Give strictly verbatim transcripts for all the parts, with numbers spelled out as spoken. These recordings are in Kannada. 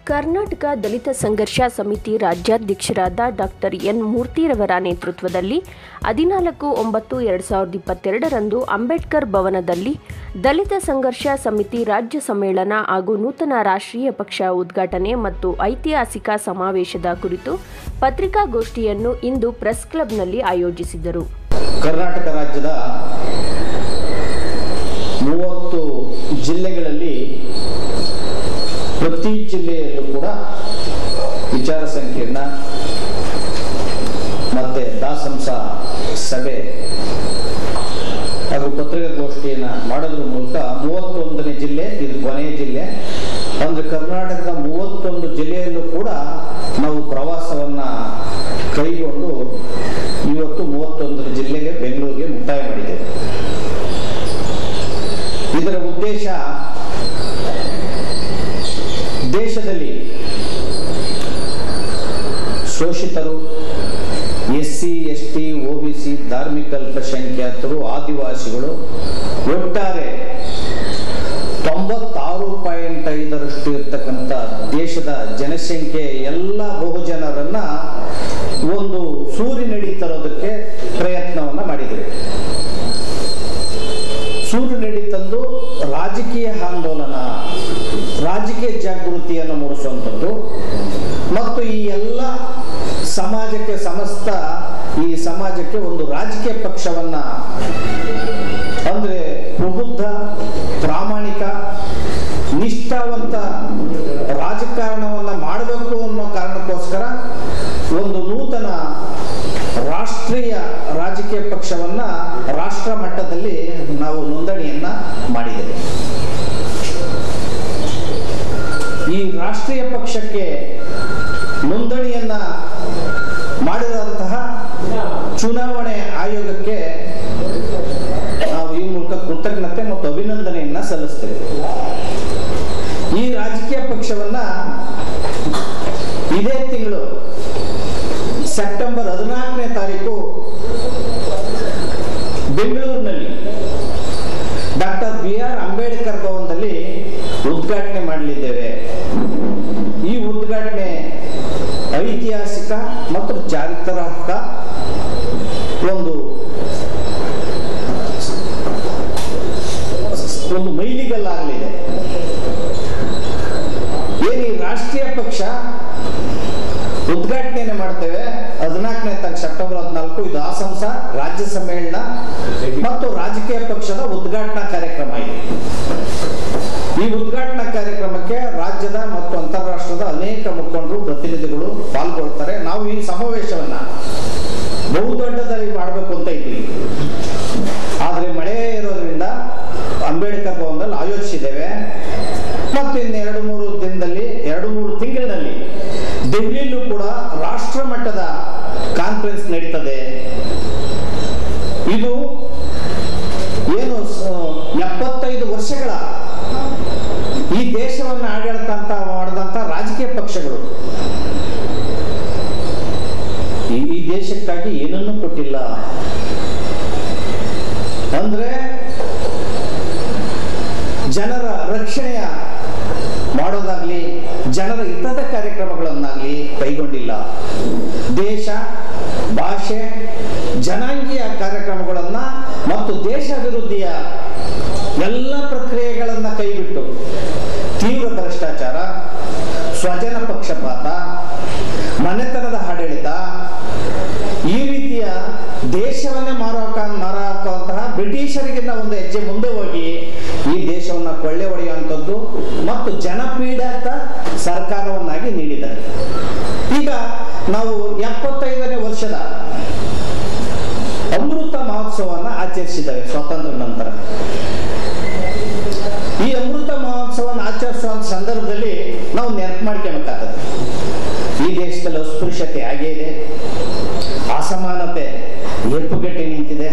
ಕರ್ನಾಟಕ ದಲಿತ ಸಂಘರ್ಷ ಸಮಿತಿ ರಾಜ್ಯಾಧ್ಯಕ್ಷರಾದ ಡಾಕ್ಟರ್ ಎನ್ ಮೂರ್ತಿರವರ ನೇತೃತ್ವದಲ್ಲಿ ಹದಿನಾಲ್ಕು ಒಂಬತ್ತು ಎರಡು ಸಾವಿರದ ಇಪ್ಪತ್ತೆರಡರಂದು ಅಂಬೇಡ್ಕರ್ ಭವನದಲ್ಲಿ ದಲಿತ ಸಂಘರ್ಷ ಸಮಿತಿ ರಾಜ್ಯ ಸಮ್ಮೇಳನ ಹಾಗೂ ನೂತನ ರಾಷ್ಟ್ರೀಯ ಪಕ್ಷ ಉದ್ಘಾಟನೆ ಮತ್ತು ಐತಿಹಾಸಿಕ ಸಮಾವೇಶದ ಕುರಿತು ಪತ್ರಿಕಾಗೋಷ್ಠಿಯನ್ನು ಇಂದು ಪ್ರೆಸ್ ಕ್ಲಬ್ನಲ್ಲಿ ಆಯೋಜಿಸಿದರು. ಕರ್ನಾಟಕ ರಾಜ್ಯದ ಮೂವತ್ತು ಜಿಲ್ಲೆಗಳಲ್ಲಿ ಪ್ರತಿ ಜಿಲ್ಲೆಯಲ್ಲೂ ಕೂಡ ವಿಚಾರ ಸಂಕಿರಣ ಮತ್ತು ದಾಸಂಸ ಸಭೆ ಹಾಗೂ ಪತ್ರಿಕಾಗೋಷ್ಠಿಯನ್ನು ಮಾಡೋದ್ರ ಮೂಲಕ ಮೂವತ್ತೊಂದನೇ ಜಿಲ್ಲೆ, ಇದು ಕೊನೆಯ ಜಿಲ್ಲೆ ಅಂದರೆ ಕರ್ನಾಟಕದ ಮೂವತ್ತೊಂದು ಜಿಲ್ಲೆಯಲ್ಲೂ ಕೂಡ ನಾವು ಪ್ರವಾಸವನ್ನು ಕೈಗೊಂಡು ಇವತ್ತು ಮೂವತ್ತೊಂದರ ಜಿಲ್ಲೆಗೆ ಬೆಂಗಳೂರಿಗೆ ಮುಕ್ತಾಯ ಮಾಡಿದ್ದೇವೆ. ಇದರ ಉದ್ದೇಶ ದೇಶದಲ್ಲಿ ಶೋಷಿತರು, S C S T O B C ಧಾರ್ಮಿಕ ಅಲ್ಪಸಂಖ್ಯಾತರು, ಆದಿವಾಸಿಗಳು ಒಟ್ಟಾರೆ ತೊಂಬತ್ತಾರು ಪಾಯಿಂಟ್ ಐದರಷ್ಟು ಇರ್ತಕ್ಕಂಥ ದೇಶದ ಜನಸಂಖ್ಯೆ ಎಲ್ಲ ಬಹುಜನರನ್ನ ಒಂದು ಸೂರಿನಡಿ ತರೋದಕ್ಕೆ ಪ್ರಯತ್ನವನ್ನ ಮಾಡಿದ್ದೇವೆ. ಸೂರಿನಡಿ ತಂದು ರಾಜಕೀಯ ಆಂದೋಲನ, ರಾಜಕೀಯ ಜಾಗೃತಿಯನ್ನು ಮೂಡಿಸುವಂಥದ್ದು ಮತ್ತು ಈ ಎಲ್ಲ ಸಮಾಜಕ್ಕೆ ಸಮಸ್ತ ಈ ಸಮಾಜಕ್ಕೆ ಒಂದು ರಾಜಕೀಯ ಪಕ್ಷವನ್ನ ಅಂದ್ರೆ ಪ್ರಬುದ್ಧ, ಪ್ರಾಮಾಣಿಕ, ನಿಷ್ಠಾವಂತ ರಾಜಕಾರಣವನ್ನ ಮಾಡಬೇಕು ಅನ್ನೋ ಕಾರಣಕ್ಕೋಸ್ಕರ ಒಂದು ನೂತನ ರಾಷ್ಟ್ರೀಯ ರಾಜಕೀಯ ಪಕ್ಷವನ್ನ ರಾಷ್ಟ್ರ ಮಟ್ಟದಲ್ಲಿ ನಾವು ನೋಂದಣಿಯನ್ನ ಮಾಡಿದ್ದೇವೆ. ಈ ರಾಷ್ಟ್ರೀಯ ಪಕ್ಷಕ್ಕೆ ನೋಂದಣಿಯನ್ನ ಮಾಡಿದಂತಹ ಚುನಾವಣೆ ಆಯೋಗಕ್ಕೆ ನಾವು ಈ ಮೂಲಕ ಕೃತಜ್ಞತೆ ಮತ್ತು ಅಭಿನಂದನೆಯನ್ನ ಸಲ್ಲಿಸ್ತೇವೆ. ಈ ರಾಜಕೀಯ ಪಕ್ಷವನ್ನ ಇದೇ ತಿಂಗಳು ಸೆಪ್ಟೆಂಬರ್ ಹದಿನಾಲ್ಕನೇ ತಾರೀಕು ಬೆಂಗಳೂರಿನಲ್ಲಿ ಡಾಕ್ಟರ್ ಬಿ ಆರ್ ಅಂಬೇಡ್ಕರ್ ಭವನದಲ್ಲಿ ಉದ್ಘಾಟನೆ ಮಾಡಲಿದ್ದೇವೆ. ಈ ಉದ್ಘಾಟನೆ ಐತಿಹಾಸಿಕ ಮತ್ತು ಚಾರಿತ್ರಾತ್ಮಕ ಒಂದು ಒಂದು ಮೈಲಿಗಲ್ಲಾಗಲಿದೆ. ಏನು ಈ ರಾಷ್ಟ್ರೀಯ ಪಕ್ಷ ಉದ್ಘಾಟನೆ ಮಾಡ್ತೇವೆ ಹದಿನಾಲ್ಕನೇ ತಾರೀಕು ಸೆಪ್ಟೆಂಬರ್ ಹದಿನಾಲ್ಕು, ಇದು ಆಸಂಸ ರಾಜ್ಯ ಸಮ್ಮೇಳನ ಮತ್ತು ರಾಜಕೀಯ ಪಕ್ಷದ ಉದ್ಘಾಟನಾ ಕಾರ್ಯಕ್ರಮ ಇದೆ. ಈ ಉದ್ಘಾಟನಾ ಕಾರ್ಯಕ್ರಮಕ್ಕೆ ರಾಜ್ಯದ ಮತ್ತು ಅಂತಾರಾಷ್ಟ್ರದ ಅನೇಕ ಮುಖಂಡರು, ಪ್ರತಿನಿಧಿಗಳು ಪಾಲ್ಗೊಳ್ತಾರೆ. ನಾವು ಈ ಸಮಾವೇಶವನ್ನ ಬಹುದೊಡ್ಡದಾಗಿ ಮಾಡಬೇಕು ಅಂತ ಇದ್ದೀವಿ. ಆದ್ರೆ ಮಳೆ ಇರೋದ್ರಿಂದ ಅಂಬೇಡ್ಕರ್ ಭವನದಲ್ಲಿ ಆಯೋಜಿಸಿದ್ದೇವೆ ಮತ್ತು ಇನ್ನು ಎರಡು ಮೂರು ದಿನದಲ್ಲಿ ಎರಡು ಮೂರು ತಿಂಗಳಿನಲ್ಲಿ ದೆಹಲಿಯಲ್ಲೂ ಕೂಡ ರಾಷ್ಟ್ರ ಮಟ್ಟದ ಕಾನ್ಫರೆನ್ಸ್ ನಡೀತದೆ. ಇದು ಏನು ಎಪ್ಪತ್ತೈದು ವರ್ಷಗಳ ಈ ದೇಶವನ್ನು ಆಡಳಿತ ಅಂತ ಮಾಡಿದಂತ ರಾಜಕೀಯ ಪಕ್ಷಗಳು ಈ ದೇಶಕ್ಕಾಗಿ ಏನನ್ನೂ ಕೊಟ್ಟಿಲ್ಲ. ಅಂದ್ರೆ ಜನರ ರಕ್ಷಣೆಯ ಮಾಡೋದಾಗ್ಲಿ, ಜನರ ಹಿತದ ಕಾರ್ಯಕ್ರಮಗಳನ್ನಾಗ್ಲಿ ಕೈಗೊಂಡಿಲ್ಲ. ದೇಶ, ಭಾಷೆ, ಜನಾಂಗೀಯ ಕಾರ್ಯಕ್ರಮಗಳನ್ನ ಮತ್ತು ದೇಶ ಅಭಿವೃದ್ಧಿಯ ಎಲ್ಲ ಪ್ರಕ್ರಿಯೆಗಳನ್ನ ಕೈಬಿಟ್ಟು ತೀವ್ರ ಭ್ರಷ್ಟಾಚಾರ, ಸ್ವಜನ ಪಕ್ಷಪಾತ, ಮನೆತನದ ಆಡಳಿತ, ಈ ರೀತಿಯ ದೇಶವನ್ನೇ ಮಾರಾಕ ಮಾರಾಕಂತಹ ಬ್ರಿಟಿಷರಿಗಿನ್ನ ಒಂದು ಹೆಜ್ಜೆ ಮುಂದೆ ಹೋಗಿ ಈ ದೇಶವನ್ನ ಕೊಳ್ಳೆ ಹೊಡೆಯುವಂಥದ್ದು ಮತ್ತು ಜನಪೀಡಕ ಸರ್ಕಾರವನ್ನಾಗಿ ನೀಡಿದ್ದಾರೆ. ಈಗ ನಾವು ಎಪ್ಪತ್ತೈದನೇ ವರ್ಷದ ಅಮೃತ ಮಹೋತ್ಸವವನ್ನು ಆಚರಿಸಿದ್ದೇವೆ ಸ್ವಾತಂತ್ರ್ಯ ನಂತರ. ಈ ಅಮೃತ ಮಹೋತ್ಸವವನ್ನು ಆಚರಿಸುವ ಸಂದರ್ಭದಲ್ಲಿ ನಾವು ನೆನಪು ಮಾಡ್ಕೋಬೇಕಾಗ್ತದೆ, ಈ ದೇಶದಲ್ಲಿ ಅಸ್ಪೃಶ್ಯತೆ ಹಾಗೇ ಇದೆ, ಅಸಮಾನತೆ ಹೆಪ್ಪುಗಟ್ಟಿ ನಿಂತಿದೆ,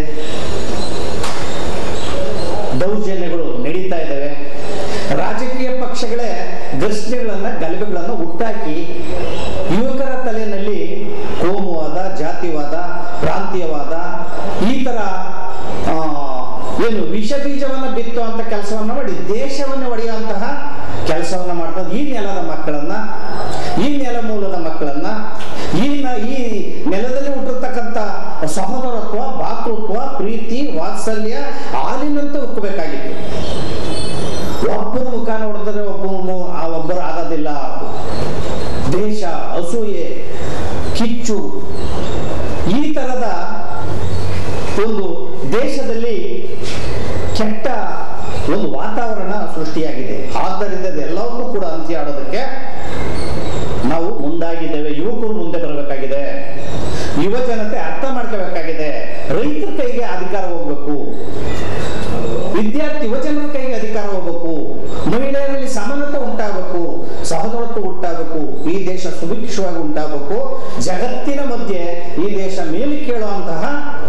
ದೌರ್ಜನ್ಯಗಳು ನಡೀತಾ ಇದ್ದಾವೆ. ರಾಜಕೀಯ ಪಕ್ಷಗಳೇ ಘರ್ಷಣೆಗಳನ್ನ, ಗಲಭೆಗಳನ್ನು ಹುಟ್ಟಾಕಿ ಯುವಕರ ತಲೆಯಲ್ಲಿ ಕೋಮುವಾದ, ಜಾತಿವಾದ, ಪ್ರಾಂತೀಯವಾದ ಈ ತರ ಏನು ವಿಷ ಬೀಜವನ್ನ ಬಿತ್ತುವಂತ ಕೆಲಸವನ್ನ ಮಾಡಿ ದೇಶವನ್ನ ಒಡೆಯುವಂತಹ ಕೆಲಸವನ್ನ ಮಾಡ್ತಾರೆ. ಈ ನೆಲದ ಮಕ್ಕಳನ್ನ ಈ ನೆಲಮೂಲದ ಮಕ್ಕಳನ್ನ ಈ ಈ ನೆಲದಲ್ಲಿ ಹುಟ್ಟಿರ್ತಕ್ಕಂಥ ಸಹೋದರತ್ವ, ಭಾತೃತ್ವ, ಪ್ರೀತಿ, ವಾತ್ಸಲ್ಯ ಹಾಲಿನಂತೆ ಉಕ್ಕಬೇಕಾಗಿತ್ತು. ಒಬ್ಬರು ಮುಖ ನೋಡಿದ್ರೆ ಒಬ್ಬ ಆ ಒಬ್ಬರು ಆಗೋದಿಲ್ಲ. ದೇಶ, ಅಸೂಯೆ, ಕಿಚ್ಚು, ಈ ತರದ ಒಂದು ದೇಶದಲ್ಲಿ ಕೆಟ್ಟ ಒಂದು ವಾತಾವರಣ ಸೃಷ್ಟಿಯಾಗಿದೆ. ಆದ್ದರಿಂದ ಇದೆಲ್ಲವನ್ನೂ ಕೂಡ ಅಂತ್ಯ ಆಡೋದಕ್ಕೆ ನಾವು ಮುಂದಾಗಿದ್ದೇವೆ. ಯುವಕರು ಮುಂದೆ ಬರಬೇಕಾಗಿದೆ, ಯುವ ಜನತೆ ಅರ್ಥ ಮಾಡ್ಕೋಬೇಕಾಗಿದೆ. ರೈತರ ಕೈಗೆ ಅಧಿಕಾರ ಹೋಗ್ಬೇಕು, ವಿದ್ಯಾರ್ಥಿ ಯುವಜನರ ಕೈಗೆ ಅಧಿಕಾರ ಹೋಗ್ಬೇಕು, ಮಹಿಳೆಯರಲ್ಲಿ ಸಮಾನತೆ ಉಂಟಾಗಬೇಕು, ಸಹೋದರತ್ವ ಉಂಟಾಗಬೇಕು, ಈ ದೇಶ ಸುಭಿಕ್ಷವಾಗಿ ಉಂಟಾಗಬೇಕು. ಜಗತ್ತಿನ ಮಧ್ಯೆ ಈ ದೇಶ ಮೇಲೆ ಕೇಳುವಂತಹ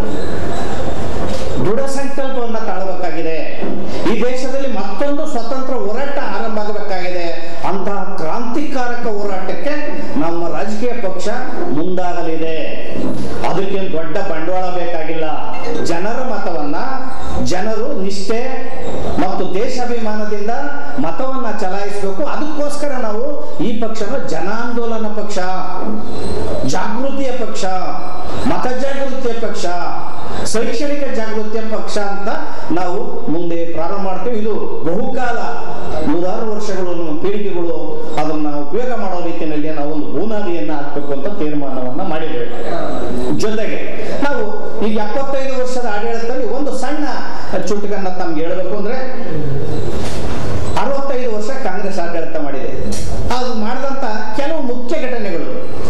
ದೃಢ ಸಂಕಲ್ಪವನ್ನ ತಾಳಬೇಕಾಗಿದೆ. ಈ ದೇಶದಲ್ಲಿ ಮತ್ತೊಂದು ಸ್ವತಂತ್ರ ಹೋರಾಟ ಆರಂಭ ಆಗಬೇಕಾಗಿದೆ. ಅಂತಹ ಕ್ರಾಂತಿಕಾರಕ ಹೋರಾಟಕ್ಕೆ ನಮ್ಮ ರಾಜಕೀಯ ಪಕ್ಷ ಮುಂದಾಗಲಿದೆ. ಅದಕ್ಕೆ ದೊಡ್ಡ ಬಂಡವಾಳ ಬೇಕಾಗಿಲ್ಲ. ಜನರ ಮತವನ್ನ, ಜನರು ನಿಷ್ಠೆ ಮತ್ತು ದೇಶಾಭಿಮಾನದಿಂದ ಮತವನ್ನ ಚಲಾಯಿಸಬೇಕು. ಅದಕ್ಕೋಸ್ಕರ ನಾವು ಈ ಪಕ್ಷನ ಜನಾಂದೋಲನ ಪಕ್ಷ, ಜಾಗೃತಿಯ ಪಕ್ಷ, ಮತ ಜಾಗೃತಿಯ ಪಕ್ಷ, ಶೈಕ್ಷಣಿಕ ಜಾಗೃತಿಯ ಪಕ್ಷ ಅಂತ ನಾವು ಮುಂದೆ ಪ್ರಾರಂಭ ಮಾಡ್ತೇವೆ. ಇದು ಬಹುಕಾಲ ನೂರಾರು ವರ್ಷಗಳು, ಪೀಳಿಗೆಗಳು ಅದನ್ನ ಉಪಯೋಗ ಮಾಡೋ ರೀತಿಯಲ್ಲಿ ನಾವು ಒಂದು ಬುನಾದಿಯನ್ನ ಹಾಕ್ಬೇಕು ಅಂತ ತೀರ್ಮಾನವನ್ನ ಮಾಡಿದ್ದೇವೆ. ಜೊತೆಗೆ ನಾವು ಈಗ ಎಪ್ಪತ್ತೈದು ವರ್ಷದ ಆಡಳಿತದಲ್ಲಿ ಒಂದು ಸಣ್ಣ ಚುಟುಕನ್ನ ತಮ್ಗೆ ಹೇಳ್ಬೇಕು ಅಂದ್ರೆ, ಅರವತ್ತೈದು ವರ್ಷ ಕಾಂಗ್ರೆಸ್ ಆಡಳಿತ ಮಾಡಿದೆ. ಅದು ಮಾಡಿದಂತ ಕೆಲವು ಮುಖ್ಯ ಘಟನೆಗಳು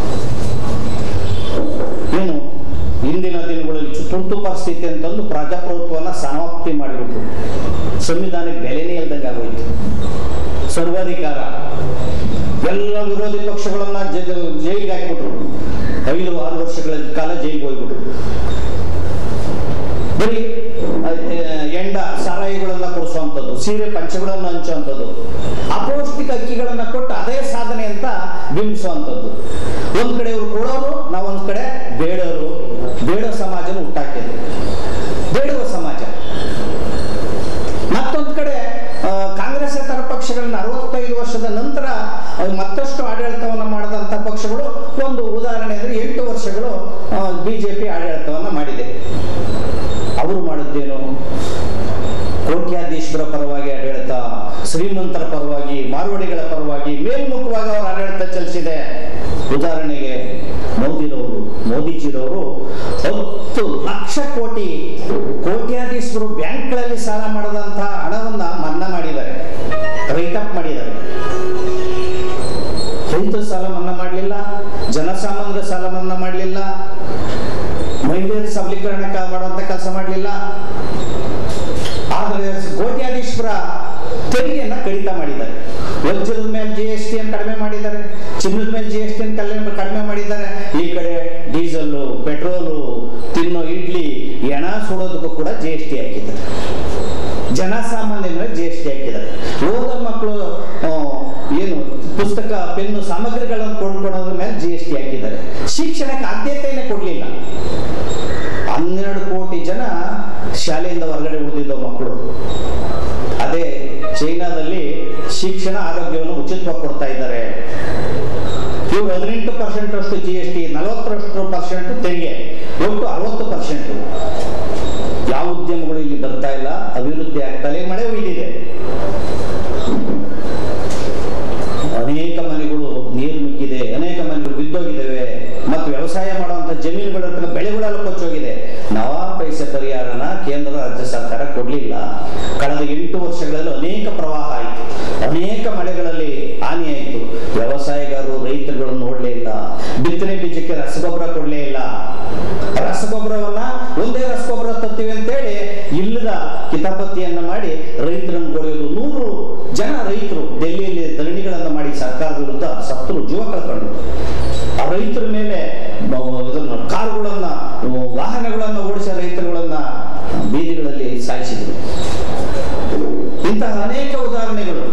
ಏನು, ಇಂದಿನ ದಿನಗಳಲ್ಲಿ ತುರ್ತು ಪರಿಸ್ಥಿತಿ ಅಂತಂದು ಪ್ರಜಾಪ್ರಭುತ್ವನ ಸಮಾಪ್ತಿ ಮಾಡಿಬಿಟ್ರು. ಸಂವಿಧಾನಕ್ಕೆ ಬೆಲೆನೇ ಇಲ್ದಂಗೆ ಆಗೋಯ್ತು. ಸರ್ವಾಧಿಕಾರ, ಎಲ್ಲ ವಿರೋಧಿ ಪಕ್ಷಗಳನ್ನ ಜೈಲಿಗೆ ಹಾಕ್ಬಿಟ್ರು. ಐದು ಆರು ವರ್ಷಗಳ ಕಾಲ ಜೈಲಿಗೆ ಹೋಗ್ಬಿಟ್ರು. ಬರೀ ಎಂಡ ಸಾರಾಯಿಗಳನ್ನ ಕೊಡಿಸುವಂಥದ್ದು, ಸೀರೆ ಪಂಚೆಗಳನ್ನ ಹಂಚುವಂಥದ್ದು, ಅಪೌಷ್ಟಿಕ ಅಕ್ಕಿಗಳನ್ನ ಕೊಟ್ಟು ಅದೇ ಸಾಧನೆ ಅಂತ ಬಿಂಬಿಸುವಂಥದ್ದು. ಒಂದ್ ಕಡೆ ಇವರು ಕೊಡೋರು, ನಾವೊಂದ್ ಕಡೆ ಬೇಡೋರು, ಬೇಡ ಸಮಾಜನ ಹುಟ್ಟಾಕಿದ್ರು, ಬೇಡುವ ಸಮಾಜ. ಮತ್ತೊಂದ್ ಕಡೆ ಕಾಂಗ್ರೆಸ್ಸೇತರ ಪಕ್ಷಗಳನ್ನ ಅರವತ್ತೈದು ವರ್ಷದ ನಂತರ ಮತ್ತಷ್ಟು ಆಡಳಿತವನ್ನ ಮಾಡಿದಂತ ಪಕ್ಷಗಳು, ಒಂದು ಉದಾಹರಣೆ ಅಂದ್ರೆ ಎಂಟು ವರ್ಷಗಳು ಬಿಜೆಪಿ ಆಡಳಿತವನ್ನ ಮಾಡಿದೆ. ಅವರು ಮಾಡಿದ್ದೇನು, ಕೋಟ್ಯಾಧೀಶ್ವರ ಪರವಾಗಿ ಆಡಳಿತ, ಶ್ರೀಮಂತರ ಪರವಾಗಿ, ಮಾರ್ವಾಡಿಗಳ ಪರವಾಗಿ ಮೇಲ್ಮುಖವಾಗಿ ಅವರ ಆಡಳಿತ ಚಲಿಸಿದೆ. ಉದಾಹರಣೆಗೆ ಮೋದಿರವರು ಮೋದಿಜಿರವರು ಹತ್ತು ಲಕ್ಷ ಕೋಟಿ ಕೋಟ್ಯಾಧೀಶ್ವರು ಬ್ಯಾಂಕ್ಗಳಲ್ಲಿ ಸಾಲ ಮಾಡದಂತಹ ಹಣವನ್ನ ಮನ್ನಾ ಮಾಡಿದ್ದಾರೆ, ರೈಟಪ್ ಮಾಡಿದ್ದಾರೆ. ರೈತರ ಸಾಲ ಮನ್ನಾ ಮಾಡಲಿಲ್ಲ, ಜನಸಾಮಾನ್ಯರ ಸಾಲ ಮನ್ನಾ ಮಾಡಲಿಲ್ಲ, ಮಹಿಳೆಯರ ಸಬಲೀಕರಣ ಮಾಡುವಂತ ಕೆಲಸ ಮಾಡಲಿಲ್ಲ. ಆದ್ರೆ ಕೋಟ್ಯಾಧೀಶ್ವರ ತೆರಿಗೆಯನ್ನ ಕಡಿತ ಮಾಡಿದ್ದಾರೆ. ವಜ್ರದ ಮೇಲೆ ಜಿ ಎಸ್ ಟಿ ಅನ್ನು ಕಡಿಮೆ ಮಾಡಿದ್ದಾರೆ, ಚಿನ್ನದ ಮೇಲೆ ಜಿ ಎಸ್ ಟಿ ಅನ್ನು ಕಡಿಮೆ ಮಾಡಿದ್ದಾರೆ. ಈ ಕಡೆ ಡೀಸೆಲ್, ಪೆಟ್ರೋಲು, ತಿನ್ನೋ ಇಡ್ಲಿ, ಎಣ ಸುಡೋದಕ್ಕೂ ಕೂಡ ಜಿ ಎಸ್ ಟಿ ಹಾಕಿದ್ದಾರೆ. ಜನಸಾಮಾನ್ಯರ ಮೇಲೆ ಜಿ ಎಸ್ ಟಿ ಹಾಕಿದ್ದಾರೆ. ಓದೋ ಮಕ್ಕಳು ಏನು ಪುಸ್ತಕ, ಪೆನ್ನು, ಸಾಮಗ್ರಿಗಳನ್ನು ಕೊಂಡ್ಕೊಳ್ಳೋದ್ರ ಮೇಲೆ ಜಿ ಎಸ್ ಟಿ ಹಾಕಿದ್ದಾರೆ. ಶಿಕ್ಷಣಕ್ಕೆ ಆದ್ಯತೆಯನ್ನೇ ಕೊಡ್ಲಿಲ್ಲ. ಹನ್ನೆರಡು ಕೋಟಿ ಜನ ಶಾಲೆಯಿಂದ ಹೊರಗಡೆ ಉಳಿದಿದ್ದ ಮಕ್ಕಳು. ಅದೇ ಚೈನಾದಲ್ಲಿ ಶಿಕ್ಷಣ, ಆರೋಗ್ಯವನ್ನು ಉಚಿತವಾಗಿ ಕೊಡ್ತಾ ಇದ್ದಾರೆ. ಇವರು ಹದಿನೆಂಟು ಪರ್ಸೆಂಟ್ ಅಷ್ಟು ಜಿ ಎಸ್ ಟಿ, ನಲವತ್ತರಷ್ಟು ಪರ್ಸೆಂಟ್ ತೆರಿಗೆ, ಒಟ್ಟು ಅರವತ್ತು ಪರ್ಸೆಂಟ್. ಯಾವ ಉದ್ಯಮಗಳು ಇಲ್ಲಿ ಬರ್ತಾ ಇಲ್ಲ, ಅಭಿವೃದ್ಧಿ ಆಗ್ತಾ ಇಲ್ಲ. ಮಳೆ ಒಯ್ದಿದೆ, ಅನೇಕ ಮನೆಗಳು ನೀರು ನುಗ್ಗಿದೆ, ಅನೇಕ ಮನೆಗಳು ಬಿದ್ದೋಗಿದ್ದಾವೆ, ಮತ್ತು ವ್ಯವಸಾಯ ಮಾಡುವಂತ ಜಮೀನುಗಳ ಬೆಳೆಗಳೆಲ್ಲ ಕೊಚ್ಚೋಗಿದೆ. ನವಾ ಪೈಸೆ ಪರಿಹಾರನ ಕೇಂದ್ರ ರಾಜ್ಯ ಸರ್ಕಾರ ಕೊಡ್ಲಿಲ್ಲ. ಕಳೆದ ಎಂಟು ವರ್ಷಗಳಲ್ಲಿ ಅನೇಕ ಪ್ರವಾಹ ಆಯಿತು, ಅನೇಕ ಮಳೆಗಳಲ್ಲಿ ಹಾನಿ ಆಯಿತು. ವ್ಯವಸಾಯಗಾರರು ರೈತರುಗಳನ್ನು ನೋಡ್ಲೇ ಇಲ್ಲ. ಬಿತ್ತನೆ ಬೀಜಕ್ಕೆ ರಸಗೊಬ್ಬರ ಕೊಡ್ಲೇ ಇಲ್ಲ. ರಸಗೊಬ್ಬರವನ್ನ ಒಂದೇ ರಸಗೊಬ್ಬರ ತತ್ತೀವಿ ಅಂತೇಳಿ ಇಲ್ಲದ ಕಿತಾಪತಿಯನ್ನ ಮಾಡಿ ರೈತರನ್ನು ಗೊಳೆಯೋದು. ನೂರು ಜನ ರೈತರು ಡೆಲ್ಲಿಯಲ್ಲಿ ಧರಣಿಗಳನ್ನ ಮಾಡಿ ಸರ್ಕಾರದ ವಿರುದ್ಧ ಸತ್ತರು, ಜೀವ ಕಳ್ಕೊಂಡ್ರು. ಆ ರೈತರ ಮೇಲೆ ಕಾರುಗಳನ್ನ, ವಾಹನಗಳನ್ನ ಓಡಿಸಿದ ರೈತರುಗಳನ್ನ ಬೀದಿಗಳಲ್ಲಿ ಸಾಯಿಸಿದ್ರು. ಇಂತಹ ಅನೇಕ ಉದಾಹರಣೆಗಳು.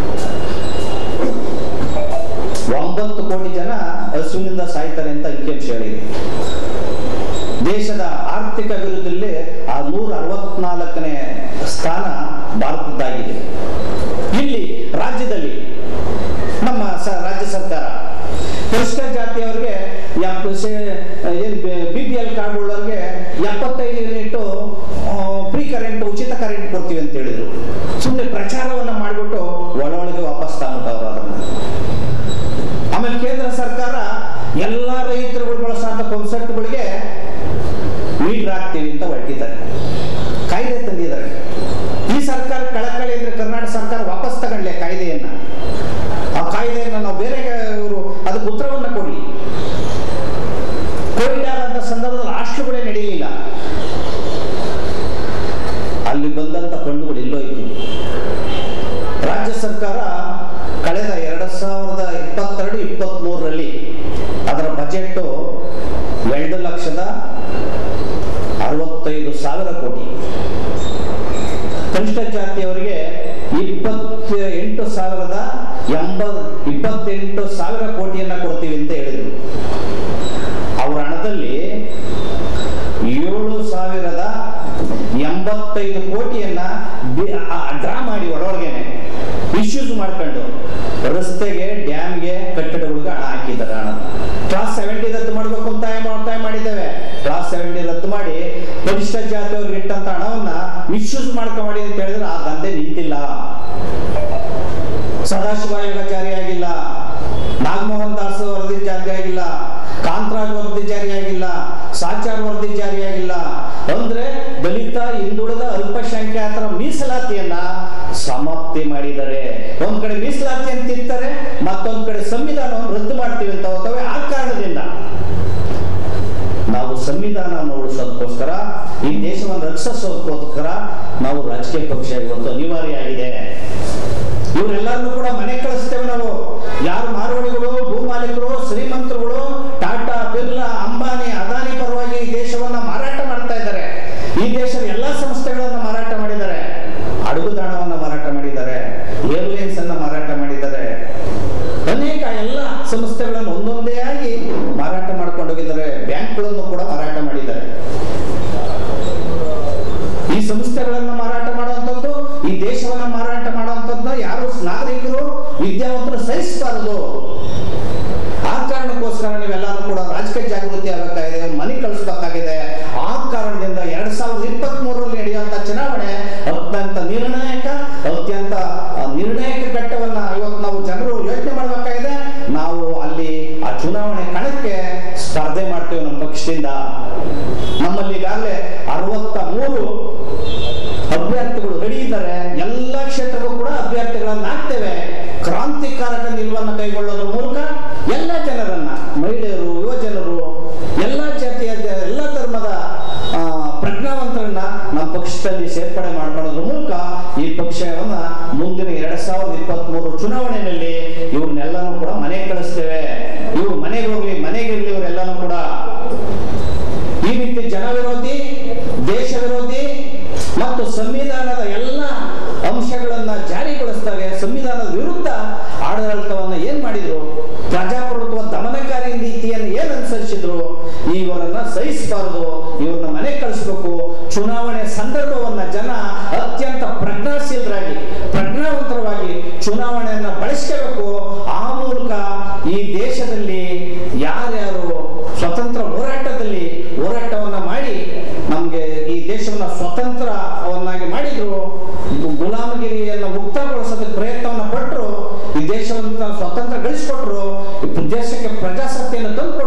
ಒಂಬತ್ತು ಕೋಟಿ ಜನ ಹಸುವಿನಿಂದ ಸಾಯ್ತಾರೆ ಅಂತ ಅಂಕಿಅಂಶ ಹೇಳಿದೆ. ದೇಶದ ಆರ್ಥಿಕ ಅಭಿವೃದ್ಧಿಯಲ್ಲಿ ಆ ನೂರ ಅರವತ್ನಾಲ್ಕನೇ ಸ್ಥಾನ ಭಾರತದ್ದಾಗಿದೆ. ಇಲ್ಲಿ ರಾಜ್ಯದಲ್ಲಿ ನಮ್ಮ ರಾಜ್ಯ ಸರ್ಕಾರ ವಾಪಸ್ತಾಗ್ಬಿಟ್ಟವ್ರು ಅದನ್ನ. ಆಮೇಲೆ ಕೇಂದ್ರ ಸರ್ಕಾರ ಎಲ್ಲ ರೈತರುಗಳು ಬಳಸುವಂತ ಪಂಪ್ಸೆಟ್ಗಳಿಗೆ ಮೀಟರ್ ಹಾಕ್ತೀವಿ ಅಂತ ಹೊರಟಿದ್ದಾರೆ, ಕಾಯ್ದೆ ತಂದಿದ್ದಾರೆ. ಈ ಸರ್ಕಾರ ಕಳಕಳಿ ಅಂದ್ರೆ ಕರ್ನಾಟಕ ಸರ್ಕಾರ ವಾಪಸ್ ತಗೊಳ್ಳೆ ಕಾಯ್ದೆಯನ್ನ. ಆ ಕಾಯ್ದೆಯನ್ನ ನಾವು ಬೇರೆ ಇವರು ಅದಕ್ಕೆ ಉತ್ತರವನ್ನ ಕೊಡ್ಲಿ. ಕೋವಿಡ್ ಆದಂತ ಸಂದರ್ಭದಲ್ಲಿ ಹಾಸ್ಟೆಲ್ಗಳೇ ನಡೆಯಲಿಲ್ಲ, ಅಲ್ಲಿ ಬಂದಂತ ಫಂಡ್ಗಳು ಎಲ್ಲೋಯ್ತು. ರಾಜ್ಯ ಸರ್ಕಾರ ಕಳೆದ ಎರಡ್ ಸಾವಿರದ ಇಪ್ಪತ್ತೆರಡು ಇಪ್ಪತ್ತ್ ಮೂರರಲ್ಲಿ ಅದರ ಬಜೆಟ್ ಎರಡು ಲಕ್ಷದ ಅರವತ್ತೈದು ಸಾವಿರ ಕೋಟಿ, ಕನಿಷ್ಠ ಜಾತಿಯವರಿಗೆ ಇಪ್ಪತ್ತ ಎಂಟು ಸಾವಿರದ ಎಂಬತ್ ಇಪ್ಪತ್ತೆಂಟು ಸಾವಿರ ಕೋಟಿಯನ್ನ ಕೊಡ್ತೀವಿ ಅಂತ ಹೇಳಿದ್ರು. ಅವರ ಹಣದಲ್ಲಿ ಏಳು ಸಾವಿರದ ಎಂಬತ್ತೈದು ಕೋಟಿಯನ್ನ ಡ್ರಾ ಮಾಡಿ ಒಳಗೇನೆ ಇಶ್ಯೂಸ್ ಮಾಡ್ಕೊಂಡು ರಸ್ತೆಗೆ, ಡ್ಯಾಮ್ಗೆ, ಕಟ್ಟಡಗಳಿಗೆ ಹಣ ಹಾಕಿದ್ದಾರೆ. ಹಣ ಕ್ಲಾಸ್ ಸೆವೆಂಟಿ ರದ್ದು ಮಾಡಬೇಕು ಅಂತ ಒತ್ತಾಯ ಮಾಡಿದ್ದೇವೆ. ಕ್ಲಾಸ್ ಸೆವೆಂಟಿ ರದ್ದು ಮಾಡಿ ಕನಿಷ್ಠ ಜಾತಿಯವ್ರಿಗೆ ಇಟ್ಟಂತ ಹಣವನ್ನ ಮಿಸ್ಯೂಸ್ ಮಾಡ್ಕೊಂಡಿ ಅಂತ ಹೇಳಿದ್ರೆ ಆ ದಂಧೆ ನಿಂತಿಲ್ಲ. ಸದಾಶಿವ ಆಯೋಗ ಜಾರಿಯಾಗಿಲ್ಲ, ನಾಗಮೋಹನ್ ದಾಸ್ ವರದಿ ಜಾರಿಯಾಗಿಲ್ಲ, ಕಾಂತರಾಜ್ ವರದಿ ಜಾರಿಯಾಗಿಲ್ಲ, ಸಾಚಾರ್ ವರದಿ ಜಾರಿಯಾಗಿಲ್ಲ. ಅಂದ್ರೆ ದಲಿತ, ಹಿಂದುಳಿದ, ಅಲ್ಪಸಂಖ್ಯಾತರ ಮೀಸಲಾತಿಯನ್ನ ಸಮಾಪ್ತಿ ಮಾಡಿದ್ದಾರೆ. ಒಂದ್ ಕಡೆ ಮೀಸಲಾತಿ ಅಂತ ಇರ್ತಾರೆ, ಮತ್ತೊಂದ್ ಕಡೆ ಸಂವಿಧಾನವನ್ನು ರದ್ದು ಮಾಡ್ತೀವಿ ಅಂತ ಹೋಗ್ತವೆ. ಆ ಕಾರಣದಿಂದ ನಾವು ಸಂವಿಧಾನವನ್ನು ಉಳಿಸೋದಕ್ಕೋಸ್ಕರ, ಈ ದೇಶವನ್ನು ರಕ್ಷಿಸೋದಕ್ಕೋಸ್ಕರ ನಾವು ರಾಜಕೀಯ ಪಕ್ಷ ಇವತ್ತು ಅನಿವಾರ್ಯ ಆಗಿದೆ. ಇವರೆಲ್ಲರನ್ನು ಕೂಡ ಮನೆ ಕಳಿಸ್ತೇವೆ ನಾವು. ಯಾರು ಮಾರುವಳಿಗಳು, ಭೂ ಮಾಲೀಕರು, ಶ್ರೀಮಂತರುಗಳು, ಟಾಟಾ, ಬಿರ್ಲಾ, ಅಂಬಾನಿ, ಅದಾನಿ ಪರವಾಗಿ ಈ ದೇಶವನ್ನ ಮಾರಾಟ ಮಾಡ್ತಾ ಇದ್ದಾರೆ. ಈ ದೇಶದ ಎಲ್ಲಾ ಸಂಸ್ಥೆಗಳನ್ನ ಮಾರಾಟ ಮಾಡಿದ್ದಾರೆ, ಅಡುಗುದಾಣವನ್ನ ಮಾರಾಟ ಮಾಡಿದ್ದಾರೆ, ಏರ್ಲೈನ್ಸ್ ಅನ್ನ ಮಾರಾಟ ಮಾಡಿದ್ದಾರೆ, ಅನೇಕ ಎಲ್ಲ ಸಂಸ್ಥೆಗಳನ್ನು ಒಂದೊಂದೇ ಆಗಿ ಮಾರಾಟ ಮಾಡ್ಕೊಂಡು ಹೋಗಿದ್ದಾರೆ. ಬ್ಯಾಂಕ್ಗಳನ್ನು ಕೂಡ ಮಾರಾಟ ಮಾಡಿದ್ದಾರೆ. ಈ ಸಂಸ್ಥೆಗಳನ್ನು ಮಾರಾಟ ಮಾಡುವಂಥದ್ದು, ಈ ದೇಶವನ್ನ ಮಾರಾಟ ಮಾಡುವಂಥದ್ದನ್ನ ಯಾರು ನಾಗರಿಕರು, ವಿದ್ಯಾವಂತರು ಸಹಿಸಬಾರದು. ಆ ಕಾರಣಕ್ಕೋಸ್ಕರ ನೀವೆಲ್ಲಾನು ಕೂಡ ರಾಜಕೀಯ ಜಾಗೃತಿ ಆಗಬೇಕಾಗಿದೆ, ಮನೆ ಕಳಿಸಬೇಕಾಗಿದೆ. ಆ ಕಾರಣದಿಂದ ಎರಡ್ ಸಾವಿರದ ಇಪ್ಪತ್ತ್ ಮೂರರಲ್ಲಿ ನಡೆಯುವಂತ ಚುನಾವಣೆ ಅತ್ಯಂತ ನಿರ್ಣಾಯಕ, ಅತ್ಯಂತ ನಿರ್ಣಾಯಕ ಘಟ್ಟವನ್ನ ಇವತ್ತು ನಾವು ಜನರು ಯೋಚನೆ ಮಾಡಬೇಕಾಗಿದೆ. ನಾವು ಅಲ್ಲಿ ಆ ಚುನಾವಣೆ ಕಣಕ್ಕೆ ಸ್ಪರ್ಧೆ ಮಾಡ್ತೇವೆ ನಮ್ಮ ಪಕ್ಷದಿಂದ. ನಮ್ಮಲ್ಲಿ ಈಗಾಗಲೇ ಅರವತ್ತ ಮೂರು ಅಭ್ಯರ್ಥಿಗಳು ರೆಡಿ ಇದ್ದಾರೆ. ಎಲ್ಲ ಕ್ಷೇತ್ರಕ್ಕೂ ಕೂಡ ಅಭ್ಯರ್ಥಿಗಳನ್ನ ಹಾಕ್ತೇವೆ. ಕ್ರಾಂತಿಕಾರಕ ನಿಲುವನ್ನು ಕೈಗೊಳ್ಳೋದ್ರ ಮೂಲಕ ಎಲ್ಲ ಜನರನ್ನ, ಮಹಿಳೆಯರು, ಯುವ ಜನರು, ಎಲ್ಲ ಜಾತಿಯ, ಎಲ್ಲ ಧರ್ಮದ ಪ್ರಜ್ಞಾವಂತರನ್ನ ನಮ್ಮ ಪಕ್ಷದಲ್ಲಿ ಸೇರ್ಪಡೆ ಮಾಡ್ಕೊಳ್ಳೋದ್ರ ಮೂಲಕ ಈ ಪಕ್ಷವನ್ನ ಮುಂದಿನ ಎರಡ್ ಸಾವಿರದ ಇಪ್ಪತ್ತ್ ಮೂರು ಚುನಾವಣೆಯಲ್ಲಿ ಇವ್ರನ್ನೆಲ್ಲಾನು ಕೂಡ ಮನೆಗೆ ಕಳಿಸ್ತೇವೆ. ಇವ್ರು ಮನೆಗೆ ಹೋಗ್ಲಿ, ಮನೆಗಿರ್ಲಿ, ಇವರೆಲ್ಲಾನು ಕೂಡ ಈ ರೀತಿ ಜನ ವಿರೋಧಿ, ದೇಶ ವಿರೋಧಿ ಮತ್ತು ಸಂವಿಧಾನದ ಎಲ್ಲ ಅಂಶಗಳನ್ನ ಜಾರಿಗೊಳಿಸಿದಾಗ ಸಂವಿಧಾನದ ವಿರುದ್ಧ ಆಡಳಿತವನ್ನ ಏನ್ ಮಾಡಿದ್ರು, ಪ್ರಜಾಪ್ರಭುತ್ವ ದಮನಕಾರಿ ರೀತಿಯನ್ನು ಏನ್ ಅನುಸರಿಸಿದ್ರು, ಇವರನ್ನ ಸಹಿಸಬಾರದು, ಇವ್ರನ್ನ ಮನೆ ಕಳಿಸ್ಬೇಕು. ಚುನಾವಣೆ ಸಂದರ್ಭವನ್ನ ಜನ ಅತ್ಯಂತ ಪ್ರಜ್ಞಾಶೀಲರಾಗಿ, ಪ್ರಜ್ಞಾವಂತರವಾಗಿ ಚುನಾವಣೆಯನ್ನ ಬಳಸ್ಕೋಬೇಕು. ಆ ಮೂಲಕ ಈ ದೇಶದಲ್ಲಿ ಯಾರ್ಯಾರು ಸ್ವತಂತ್ರ ಹೋರಾಟದಲ್ಲಿ ಹೋರಾಟವನ್ನ ಮಾಡಿ ನಮ್ಗೆ ಈ ದೇಶವನ್ನ ಸ್ವತಂತ್ರವನ್ನಾಗಿ ಮಾಡಿದ್ರು, ಗುಲಾಮಗಿರಿಯನ್ನು ಮುಕ್ತಗೊಳಿಸೋದಕ್ಕೆ ಪ್ರಯತ್ನವನ್ನ ಪಟ್ಟರು, ಈ ದೇಶವನ್ನ ಸ್ವತಂತ್ರ ಗಳಿಸಿಕೊಟ್ರು, ದೇಶಕ್ಕೆ ಪ್ರಜಾಸತ್ತೆಯನ್ನು ತಂದು